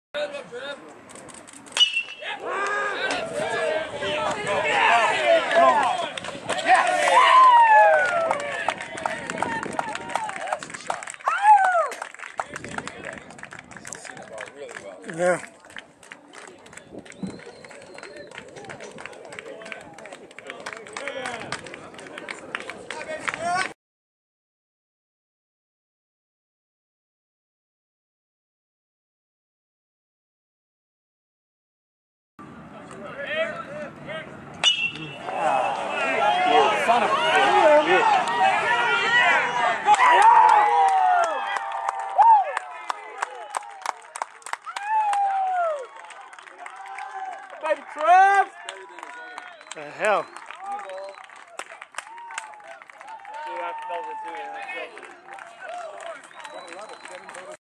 Yeah. Son of a bitch. Baby Trev! The hell? Dude, I felt it too.